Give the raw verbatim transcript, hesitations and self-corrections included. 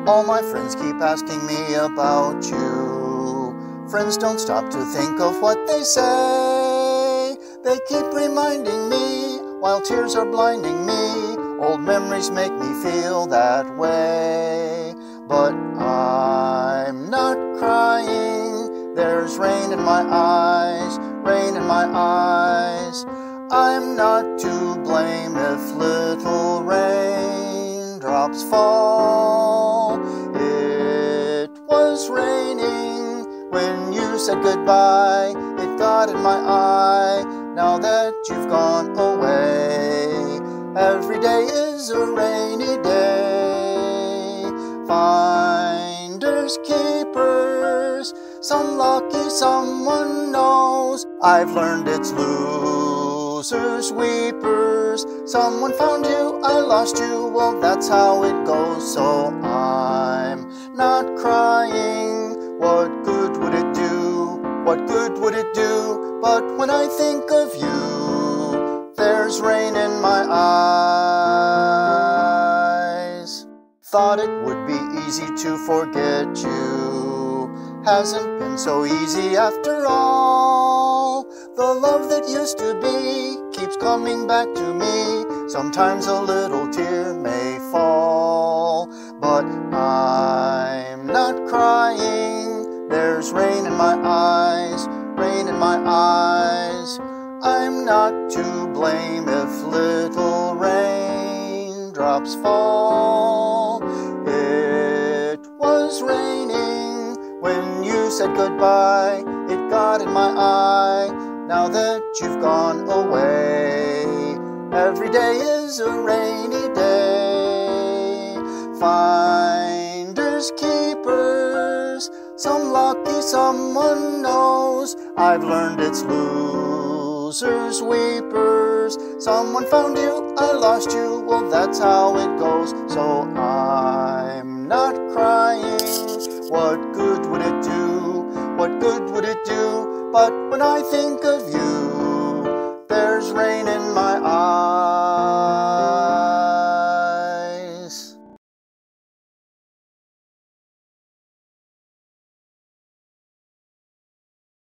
All my friends keep asking me about you. Friends don't stop to think of what they say. They keep reminding me while tears are blinding me. Old memories make me feel that way. But I'm not crying. There's rain in my eyes, rain in my eyes. I'm not to blame if little raindrops fall. It was raining when you said goodbye. It got in my eye now that you've gone away. Every day is a rainy day. Finders, keepers, some lucky, someone knows. I've learned it's losers, weepers. Someone found you, I lost you, well that's how it goes. So I'm not crying. What good would it do? What good would it do? But when I think of you, there's rain in my eyes. Thought it would be easy to forget you. Hasn't been so easy after all. The love that used to be keeps coming back to me. Sometimes a little tear may fall, but I'm not crying. There's rain in my eyes, rain in my eyes. I'm not to blame if little raindrops fall. It was raining when you said goodbye. It got in my eye now that you've gone away. Every day is a rainy day. Finders, keepers, some lucky, someone knows. I've learned it's losers, weepers. Someone found you, I lost you, well that's how it goes. So I'm not crying. What good would it do? What good would it do? But when I think of you,